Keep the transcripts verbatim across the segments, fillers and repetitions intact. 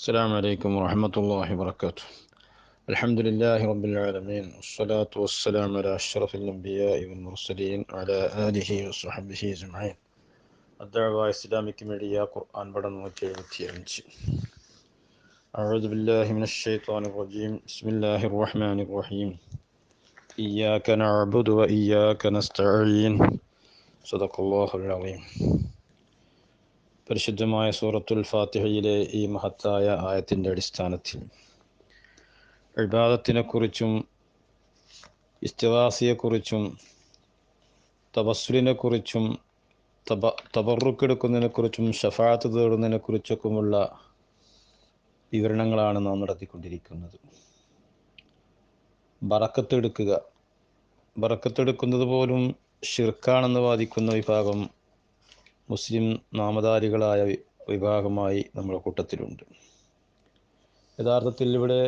السلام عليكم ورحمة الله وبركاته. الحمد لله رب العالمين، والصلاة والسلام على أشرف الأنبياء والمرسلين وعلى آله وصحبه أجمعين. الدعوة إسلامك ميديا قرآن بدن وتيرتي. أعوذ بالله من الشيطان الرجيم. بسم الله الرحمن الرحيم. إياك نعبد وإياك نستعين. صدق الله العظيم. പരിശുദ്ധമായ സൂറത്തുൽ ഫാത്തിഹയിലെ ഈ മഹത്തായ ആയത്തിൻ്റെ അടിസ്ഥാനത്തിൽ ഇബാദത്തിനെക്കുറിച്ചും ഇസ്തിഗാസയെക്കുറിച്ചും തവസ്സുലിനെക്കുറിച്ചും തബ തബറുക്കെടുക്കുന്നതിനെക്കുറിച്ചും ഷഫാഅത്ത് തേടുന്നതിനെക്കുറിച്ചൊക്കെയുള്ള വിവരണങ്ങളാണ് നാം നടത്തിക്കൊണ്ടിരിക്കുന്നത്. ബറക്കത്തെടുക്കുക, ബറക്കത്തെടുക്കുന്നത് പോലും ഷിർക്കാണെന്ന് വാദിക്കുന്ന വിഭാഗം മുസ്ലിം നാമധാരികളായ വിഭാഗമായി നമ്മുടെ കൂട്ടത്തിലുണ്ട്. യഥാർത്ഥത്തിൽ ഇവിടെ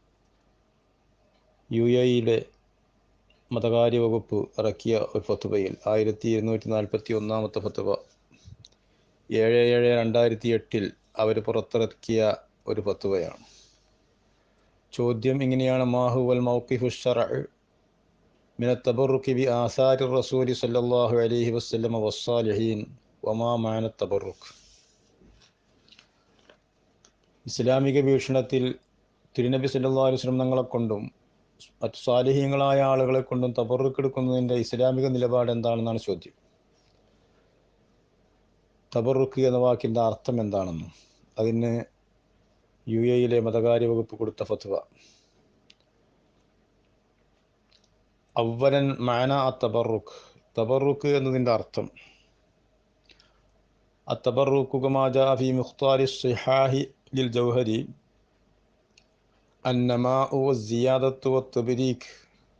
യു എയിലെ മതകാര്യ വകുപ്പ് ഇറക്കിയ ഒരു ഫത്വയിൽ ആയിരത്തി ഇരുന്നൂറ്റി നാൽപ്പത്തി ഒന്നാമത്തെ ഫത്വ ഏഴ് ഏഴ് രണ്ടായിരത്തി എട്ടിൽ അവർ പുറത്തിറക്കിയ ഒരു ഫത്വയാണ്. ചോദ്യം ഇങ്ങനെയാണ്: മാഹുവൽ മൗഖിഫു ശർഇ മിന തബറുക്കി ബി ആസാരി റസൂലി സല്ലല്ലാഹു അലൈഹി വസല്ലം വസ്സാലിഹീൻ വമാ മഅന തബറുക്ക്. ഇസ്ലാമിക വീക്ഷണത്തിൽ തിരുനബി സല്ലല്ലാഹു അലൈഹി വസല്ലം തങ്ങളെ കൊണ്ടും മറ്റു സാലിഹീങ്ങളായ ആളുകളെ കൊണ്ടും തബറുക്കെടുക്കുന്നതിൻ്റെ ഇസ്ലാമിക നിലപാട് എന്താണെന്നാണ് ചോദ്യം. തബറുക്ക് എന്ന വാക്കിൻ്റെ അർത്ഥം എന്താണെന്നും അതിന് യു എയിലെ മതകാര്യ വകുപ്പ് കൊടുത്ത ഫത്വ: അവലൻ മഅന അത്തബറുക്ക്, തബറുക്ക് എന്നതിൻ്റെ അർത്ഥം അത്തബറുക്ക് കമാ ജാഅ ഫീ മുഖ്താരി സിഹാഹി ലിൽ ജൗഹരി അന്നമാഉ വസ്സിയാദത്തു വത്തബ്രീക്.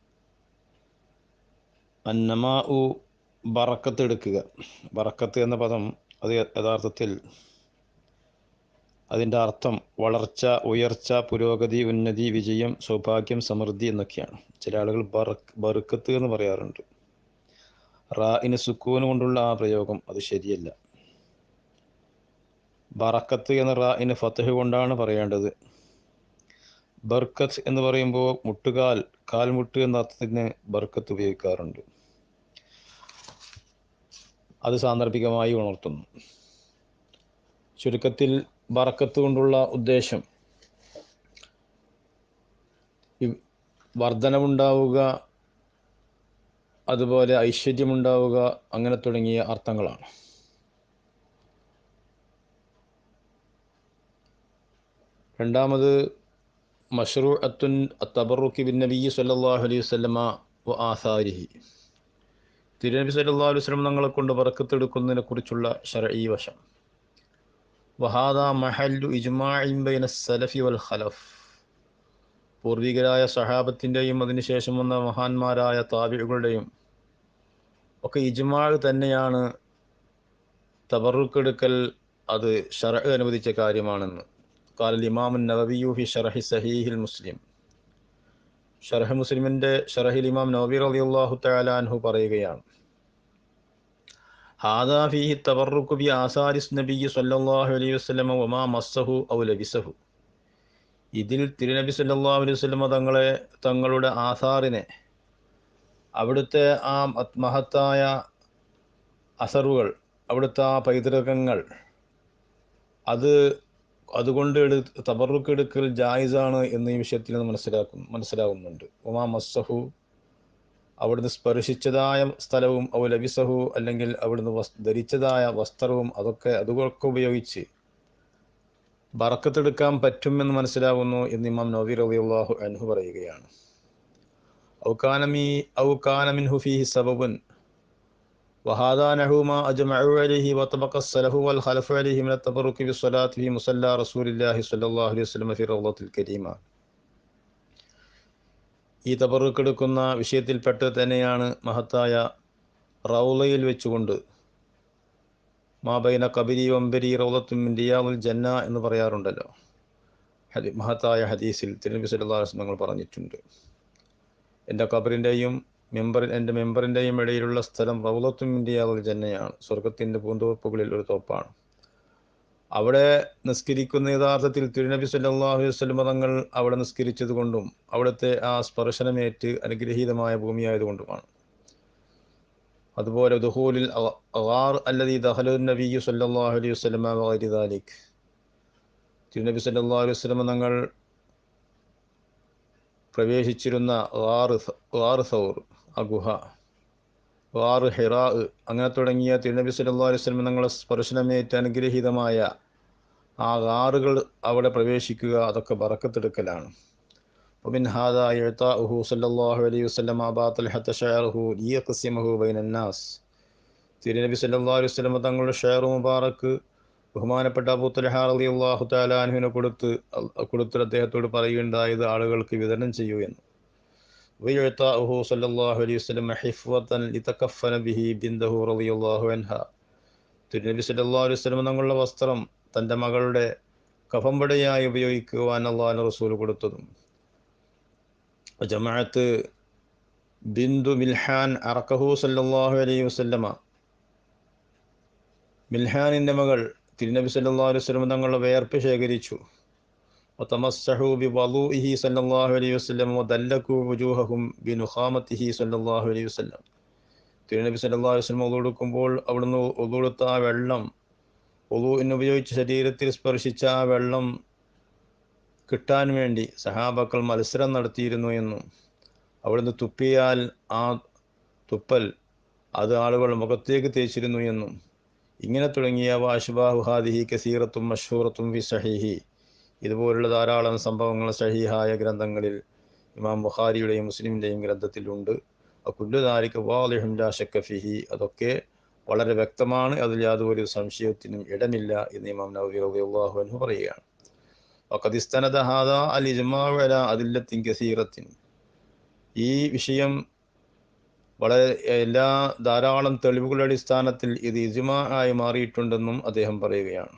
അന്നമാഉ ബറക്കത്ത് എടുക്കുക. ബറക്കത്ത് എന്ന പദം അത് യഥാർത്ഥത്തിൽ അതിൻ്റെ അർത്ഥം വളർച്ച, ഉയർച്ച, പുരോഗതി, ഉന്നതി, വിജയം, സൗഭാഗ്യം, സമൃദ്ധി എന്നൊക്കെയാണ്. ചില ആളുകൾ ബറക് ബറുക്കത്ത് എന്ന് പറയാറുണ്ട്. റാഇന് സുക്കൂന് കൊണ്ടുള്ള ആ പ്രയോഗം അത് ശരിയല്ല. ബറക്കത്ത് എന്ന റാഇന് ഫത്ഹ് കൊണ്ടാണ് പറയേണ്ടത്. ബർക്കത്ത് എന്ന് പറയുമ്പോൾ മുട്ടുകാൽ, കാൽമുട്ട് എന്ന അർത്ഥത്തിന് ബർക്കത്ത് ഉപയോഗിക്കാറുണ്ട്. അത് സാന്ദർഭികമായി ഉണർത്തുന്നു. ചുരുക്കത്തിൽ ബറക്കത്ത് കൊണ്ടുള്ള ഉദ്ദേശം വർധനവുണ്ടാവുക, അതുപോലെ ഐശ്വര്യമുണ്ടാവുക, അങ്ങനെ തുടങ്ങിയ അർത്ഥങ്ങളാണ്. രണ്ടാമത് മശ്റൂഅത്തുൻ അത്തബറുക്കി ബിൻ നബി സല്ലല്ലാഹു അലൈഹി വസല്ലമ വ ആസാരിഹി. തിരുനബി സല്ലല്ലാഹു അലൈഹി വസല്ലം തങ്ങളെ കൊണ്ട് ബറക്കത്തെടുക്കുന്നതിനെ കുറിച്ചുള്ള ശർഈ വശം: വഹാദാ മഹല്ലു ഇജ്മാഇൻ ബൈന സലഫി വൽ ഖലഫ്. പൂർവികരായ സഹാബത്തിൻ്റെയും അതിനുശേഷം വന്ന മഹാന്മാരായ താബിഉകളുടെയും ഒക്കെ ഇജ്മാഅ് തന്നെയാണ് തബറുക്കെടുക്കൽ അത് ശർഅ് അനുവദിച്ച കാര്യമാണെന്ന്. ഖാല ഇമാം നവവിയു ഫി ശർഹി സഹീഹിൽ മുസ്ലിം. ശർഹ് മുസ്ലിമിൻ്റെ ശർഹിൽ ഇമാം നവവി റളിയല്ലാഹു തആല അൻഹു പറയുകയാണ്: ഹാദാ ഫീഹി തബറുക്കു ബി ആസാരിസ് നബിയ്യി സല്ലല്ലാഹു അലൈഹി വസല്ലം വമാ മസ്സഹു ഔ ലബിസഹു. ഇതിൽ തിരുനബി സല്ലല്ലാഹു അലൈഹി വസല്ലം തങ്ങളെ തങ്ങളുടെ ആസാറിനെ, അവിടുത്തെ ആ മഹത്തായ അസറുകൾ, അവിടുത്തെ ആ പൈതൃകങ്ങൾ, അത് അതുകൊണ്ട് എടു തബറുക്കെടുക്കൽ ജായിസാണ് എന്ന് ഈ വിഷയത്തിൽ നിന്ന് മനസ്സിലാക്കും മനസ്സിലാവുന്നുണ്ട്. വമാ മസ്സഹു, അവിടുന്ന് സ്പർശിച്ചതായ സ്ഥലവും, ഔ ലബിസഹു, അല്ലെങ്കിൽ അവിടുന്ന് വസ് ധരിച്ചതായ വസ്ത്രവും, അതൊക്കെ അതുകൊക്കെ ഉപയോഗിച്ച് ബറക്കത്തെടുക്കാൻ പറ്റുമെന്ന് മനസ്സിലാവുന്നു എന്ന് ഇമാം നവവി റളിയല്ലാഹു അൻഹു പറയുകയാണ്. ഔ കാന മീ ഔ കാന മിൻഹു ഫീഹി സബബുൻ വഹാദാ നഹു മാ അജ്മഉ അലൈഹി വതബഖ അസ്സലഫു വൽ ഖലഫു അലൈഹി മിന തബറുക്കി ബിസ്സലാത്തി ഫീ മുസല്ലാ റസൂലില്ലാഹി സ്വല്ലല്ലാഹു അലൈഹി വസല്ലം ഫീ റൗളത്തിൽ കരീമ. ഈ തബറുക്കെടുക്കുന്ന വിഷയത്തിൽപ്പെട്ട് തന്നെയാണ് മഹത്തായ റൗളയിൽ വെച്ചുകൊണ്ട് മാ ബൈന ഖബരി വംബരി റൗളത്തുൻ മിൻ റിയാദിൽ ജന്ന എന്ന് പറയാറുണ്ടല്ലോ. ഹദി മഹത്തായ ഹദീസിൽ തിരുനബി സല്ലല്ലാഹു അലൈഹി വസല്ലം പറഞ്ഞിട്ടുണ്ട്: എൻ്റെ ഖബറിൻ്റെയും മെമ്പർ എൻ്റെ മെമ്പറിൻ്റെയും ഇടയിലുള്ള സ്ഥലം റൗളത്തുൻ മിൻ റിയാദിൽ ജന്നയാണ്, സ്വർഗത്തിൻ്റെ പൂന്തോപ്പുകളിൽ ഒരു തോപ്പാണ്. അവിടെ നിസ്കരിക്കുന്ന യഥാർത്ഥത്തിൽ തിരുനബി സല്ലല്ലാഹു അലൈഹി വസല്ലം തങ്ങൾ അവിടെ നിസ്കരിച്ചത് കൊണ്ടും അവിടുത്തെ ആ സ്പർശനമേറ്റ് അനുഗ്രഹീതമായ ഭൂമിയായതുകൊണ്ടുമാണ്. അതുപോലെ ദുഖൂലിൽ ഗാർ അല്ലദീ ദഖലഹു നബിയ്യു സല്ലല്ലാഹു അലൈഹി വസല്ലം വഗൈരി ദാലിക്, തിരുനബി സല്ലല്ലാഹു അലൈഹി വസല്ലം തങ്ങൾ പ്രവേശിച്ചിരുന്ന ഗാർ ഗാർ സൗർ, ആ ഗുഹ, ഗാർ ഹിറാ, അങ്ങനെ തുടങ്ങിയ തിരുനബി സല്ലല്ലാഹു അലൈഹി വസല്ലം തങ്ങളെ സ്പർശനമേറ്റ് അനുഗ്രഹീതമായ ആ ഗാറുകൾ അവിടെ പ്രവേശിക്കുക, അതൊക്കെ ബറക്കത്തെടുക്കലാണ്. ومن هذا إعطاؤه صلى الله عليه وسلم أبا طلحة شعره ليقسمه بين الناس. തിരുനബി സല്ലല്ലാഹു അലൈഹി വസല്ലം തങ്ങളുടെ ഷെയർ മുബാറക്ക് ബഹുമാനപ്പെട്ട അബൂ തൽഹ റളിയല്ലാഹു തആല അൻഹുവിനെ കൊടുത്ത് കൊടുത്ത് അദ്ദേഹത്തോട് പറയുകയുണ്ടായത് ആളുകൾക്ക് വിതരണം ചെയ്യൂ എന്ന്. وإعطاؤه صلى الله عليه وسلم حفوة لتكفن به بنته رضي الله عنها. തിരുനബി സല്ലല്ലാഹു അലൈഹി വസല്ലം തങ്ങളുടെ വസ്ത്രം തൻ്റെ മകളുടെ കഫംപടയായി ഉപയോഗിക്കുവാൻ അല്ലാഹുവിൻ്റെ റസൂൽ കൊടുത്തതും. ജമാഅത്ത് ബിന്ദു മിൽഹാൻ അറക്കഹു സല്ലല്ലാഹു അലൈഹി വസല്ലമ, മിൽഹാനിൻ്റെ മകൾ തിരുനബി സല്ലല്ലാഹു അലൈഹി വസല്ലം തങ്ങളുടെ വിയർപ്പ് ശേഖരിച്ചു. വതമസ്സഹു ബിവളൂഇഹി സല്ലല്ലാഹു അലൈഹി വസല്ലം വദല്ലകു വുജൂഹഹും ബിനുഖാമത്തിഹി സല്ലല്ലാഹു അലൈഹി വസല്ലം. തിരുനബി സല്ലല്ലാഹു അലൈഹി വസല്ലം wudu എടുക്കുമ്പോൾ അവിടുന്ന് wudu എടുത്ത ആ വെള്ളം, wuduവിന് ഉപയോഗിച്ച് ശരീരത്തിൽ സ്പർശിച്ച ആ വെള്ളം കിട്ടാൻ വേണ്ടി സഹാബാക്കൾ മത്സരം നടത്തിയിരുന്നു എന്നും അവിടുന്ന് തുപ്പിയാൽ ആ തുപ്പൽ അത് ആളുകൾ മുഖത്തേക്ക് തേച്ചിരുന്നു എന്നും ഇങ്ങനെ തുടങ്ങിയ വാഷ്ബാഹു ഹാദിഹി കസീറത്തും മഷ്ഹൂറത്തും ഫി സഹീഹി, ഇതുപോലുള്ള ധാരാളം സംഭവങ്ങൾ സഹീഹായ ഗ്രന്ഥങ്ങളിൽ ഇമാം ബുഖാരിയുടെയും മുസ്ലിമിൻ്റെയും ഗ്രന്ഥത്തിലുണ്ട്. കുല്ലു ദാലിക വാളിഹുൻ ലാ ശക്ക ഫീഹി, അതൊക്കെ വളരെ വ്യക്തമാണ്, അതിൽ യാതൊരു സംശയത്തിനും ഇടമില്ല എന്ന് ഇമാം നവവി റളിയല്ലാഹു അൻഹു പറയുകയാണ്. വഖദ് ഇസ്തനദ ഹാദാ അൽ ഇജ്മാഉ അലാ അദില്ലത്തിൻ കസീറത്തിൻ, ഈ വിഷയം വളരെ എല്ലാ ധാരാളം തെളിവുകളുടെ അടിസ്ഥാനത്തിൽ ഇത് ഇജ്മാ ആയി മാറിയിട്ടുണ്ടെന്നും അദ്ദേഹം പറയുകയാണ്.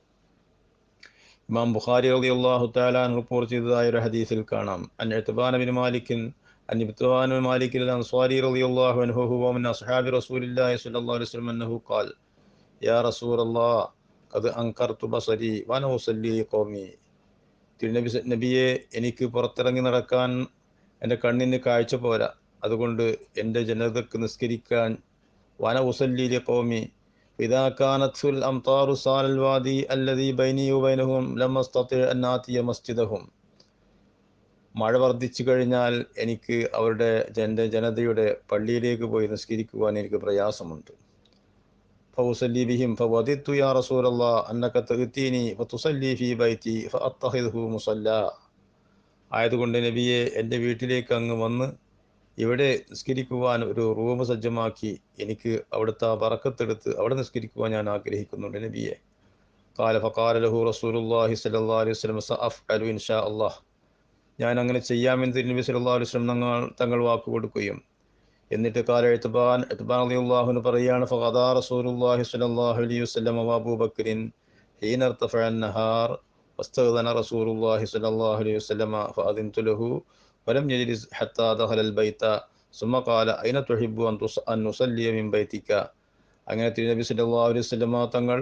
ഇമാം ബുഖാരി റളിയല്ലാഹു തആല അൻഹു റിപ്പോർട്ട് ചെയ്തതായ ഒരു ഹദീസിൽ കാണാം, അൻ ഇത്ബാൻ ബിൻ മാലിക്കിൻ അൻ Itban bin Malik al Ansari റളിയല്ലാഹു അൻഹു ഹുവ മിൻ അസ്ഹാബി റസൂലില്ലാഹി സ്വല്ലല്ലാഹു അലൈഹി വസല്ലം അന്നഹു ഖാൽ യാ റസൂലല്ലാഹ് ഖദ് അൻകർതു ബസരി വഅന ഉസല്ലി ഖൗമി. തിരുനബി നബിയെ, എനിക്ക് പുറത്തിറങ്ങി നടക്കാൻ എൻ്റെ കണ്ണിന് കാഴ്ച പോരാ, അതുകൊണ്ട് എൻ്റെ ജനതക്ക് നിസ്കരിക്കാൻ വന ഉസല്ലി ഖൗമി ഇദാ കാനത്തുൽ അംതാറു സാലൽ വാദി അല്ലദീ ബൈനി വബൈനഹും ലം അസ്തതി അൻ ആതിയ മസ്ജിദഹും. മഴ വർദ്ധിച്ചു കഴിഞ്ഞാൽ എനിക്ക് അവരുടെ എൻ്റെ ജനതയുടെ പള്ളിയിലേക്ക് പോയി നിസ്കരിക്കുവാൻ എനിക്ക് പ്രയാസമുണ്ട്. ഫഉസല്ലി ബിഹിം ഫവദിത്തു യാ റസൂലല്ലാഹ് അന്നക തഅതീനി ഫതുസല്ലി ഫീ ബൈതി ഫഅത്തഖിദഹു മുസല്ലാ. ആയതുകൊണ്ട് നബിയെ, എൻ്റെ വീട്ടിലേക്ക് അങ്ങ് വന്ന് ഇവിടെ നിസ്കരിക്കുവാൻ ഒരു റൂം സജ്ജമാക്കി എനിക്ക് അവിടുത്തെ ബറക്കത്തെടുത്ത് അവിടെ നിസ്കരിക്കുവാൻ ഞാൻ ആഗ്രഹിക്കുന്നുണ്ട് നബിയെ. ഖാല ഫഖാല ലഹു റസൂലുള്ളാഹി സ്വല്ലല്ലാഹു അലൈഹി വസല്ലം സഅഫ്അലു ഇൻഷാ അല്ലാഹ്, ഞാൻ അങ്ങനെ ചെയ്യാമെന്ന് തിരുനബി സല്ലല്ലാഹു അലൈഹി വസല്ലം തങ്ങൾ തങ്ങൾ വാക്ക് കൊടുക്കുകയും. എന്നിട്ട് ഖാല ഇത്ബാൻ ഇത്ബാൻ റളിയല്ലാഹു അൻഹു പറയാണ്, ഫഖദാ റസൂലുള്ളാഹി സ്വല്ലല്ലാഹു അലൈഹി വസല്ലം വഅബൂബക്കറിൻ ഹീന ഇർതഫഅ അൻ-നഹാർ വസ്തഗ്ദന റസൂലുള്ളാഹി സ്വല്ലല്ലാഹു അലൈഹി വസല്ലം ഫഅദിൻതു ലഹു വലം യജ്ലിസ് ഹത്താ ദഖലൽ ബൈത സുമ്മ ഖാല അയ്ന തുഹിബ്ബു അൻ നുസല്ലിയ മിൻ ബൈതിക. അങ്ങനെ തിരുനബി സല്ലല്ലാഹു അലൈഹി വസല്ലം തങ്ങൾ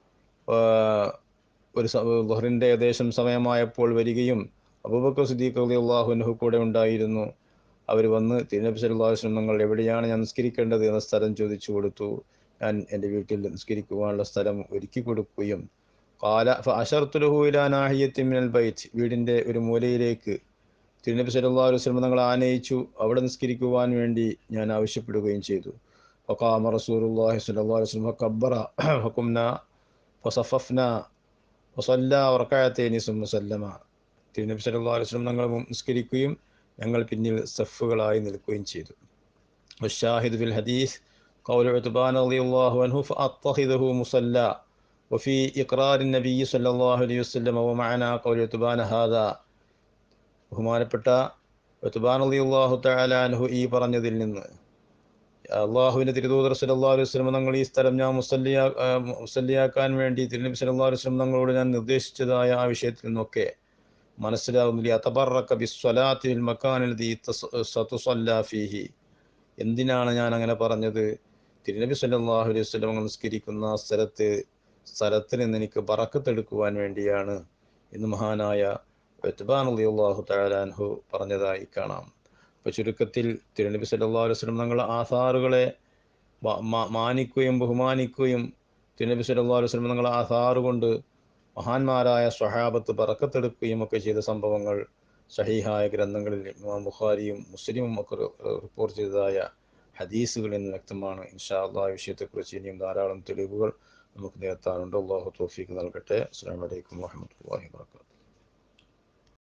ഒരു ളുഹറിൻ്റെ ഏകദേശം സമയമായപ്പോൾ വരികയും അബൂബക്കർ സിദ്ദീഖ് റളിയല്ലാഹു അൻഹു കൂടെ ഉണ്ടായിരുന്നു. അവർ വന്ന് തിരുനബി സല്ലല്ലാഹു അലൈഹി വസല്ലം തങ്ങൾ എവിടെയാണ് ഞാൻ നിസ്കരിക്കേണ്ടത് എന്ന സ്ഥലം ചോദിച്ചു കൊടുത്തു. ഞാൻ എൻ്റെ വീട്ടിൽ നിസ്കരിക്കുവാനുള്ള സ്ഥലം ഒരുക്കി കൊടുക്കുകയും ഖാല ഫഅശർതു ലഹു ഇലാ നാഹിയത്തിൻ മിനൽ ബൈത്ത്, വീടിൻ്റെ ഒരു മൂലയിലേക്ക് തിരുനബി സല്ലല്ലാഹു അലൈഹി വസല്ലം തങ്ങൾ ആനയിച്ചു, അവിടെ നിസ്കരിക്കുവാൻ വേണ്ടി ഞാൻ ആവശ്യപ്പെടുകയും ചെയ്തു. ഫഖാമ റസൂലുള്ളാഹി സ്വല്ലല്ലാഹു അലൈഹി വസല്ലം ഫകബ്ബറ ഫഖുംനാ ഫസഫഫ്നാ വസല്ലാ റകഅതൈനി സുമ്മ സല്ലമ. തിരുനബി സല്ലല്ലാഹു അലൈഹി വസല്ലം തങ്ങൾ നിസ്കരിക്കുകയും ഞങ്ങൾ പിന്നിൽ സഫുകളായി നിൽക്കുകയും ചെയ്തു. വശാഹിദ് ഫിൽ ഹദീസ് ഖൗലു ഉത്ബാൻ റളിയല്ലാഹു അൻഹു ഫഅത്തഖിദഹു മുസല്ലാ വഫി ഇഖ്റാറിൻ നബി സല്ലല്ലാഹു അലൈഹി വസല്ലം വമഅനാ ഖൗലു ഉത്ബാൻ ഹാദാ. ബഹുമാനപ്പെട്ട ഉത്ബാൻ റളിയല്ലാഹു തആല അൻഹു ഈ പറഞ്ഞതിൽ നിന്ന്, അള്ളാഹുവിൻ്റെ തിരുദൂതർ സല്ലല്ലാഹു അലൈഹി വസല്ലം തങ്ങൾ ഈ സ്ഥലം ഞാൻ മുസല്ലിയാ മുസല്ലിയാക്കാൻ വേണ്ടി തിരുനബി സല്ലല്ലാഹു അലൈഹി വസല്ലം തങ്ങളോട് ഞാൻ നിർദ്ദേശിച്ചതായ ആ വിഷയത്തിൽ നിന്നൊക്കെ മനസ്സിലാവുന്നില്ല. അതബറക ബിസ്സലാത്തി ഫിൽ മക്കാനിൽ ദീ സതുസല്ലാ ഫീഹി, എന്തിനാണ് ഞാൻ അങ്ങനെ പറഞ്ഞത്? തിരുനബി സല്ലല്ലാഹു അലൈഹി വസല്ലം നിസ്കരിക്കുന്ന സ്ഥലത്ത് സ്ഥലത്തിൽ നിന്ന് എനിക്ക് ബറക്കത്തെടുക്കുവാൻ വേണ്ടിയാണ് എന്ന് മഹാനായ ഉത്ബാൻ റളിയല്ലാഹു തആല അൻഹു പറഞ്ഞതായി കാണാം. അപ്പോൾ ചുരുക്കത്തിൽ തിരുനബി സല്ലല്ലാഹു അലൈഹി വസല്ലം തങ്ങളുടെ ആസാറുകളെ മാനിക്കുകയും ബഹുമാനിക്കുകയും തിരുനബി സല്ലല്ലാഹു അലൈഹി വസല്ലം തങ്ങളുടെ ആസാറ് കൊണ്ട് മഹാന്മാരായ സ്വഹാബത്ത് ബറക്കത്തെടുക്കുകയും ഒക്കെ ചെയ്ത സംഭവങ്ങൾ സഹീഹായ ഗ്രന്ഥങ്ങളിൽ ഇമാം ബുഖാരിയും മുസ്ലിമും ഒക്കെ റിപ്പോർട്ട് ചെയ്തതായ ഹദീസുകളിൽ നിന്ന് വ്യക്തമാണ്. ഇൻഷാ അല്ലാഹ് വിഷയത്തെക്കുറിച്ച് ഇനിയും ധാരാളം തെളിവുകൾ നമുക്ക് നിരത്താനുണ്ട്. അല്ലാഹു തൗഫീഖ് നൽകട്ടെ. അസ്സലാമു അലൈക്കും വറഹ്മത്തുള്ളാഹി വബറകാതുഹു.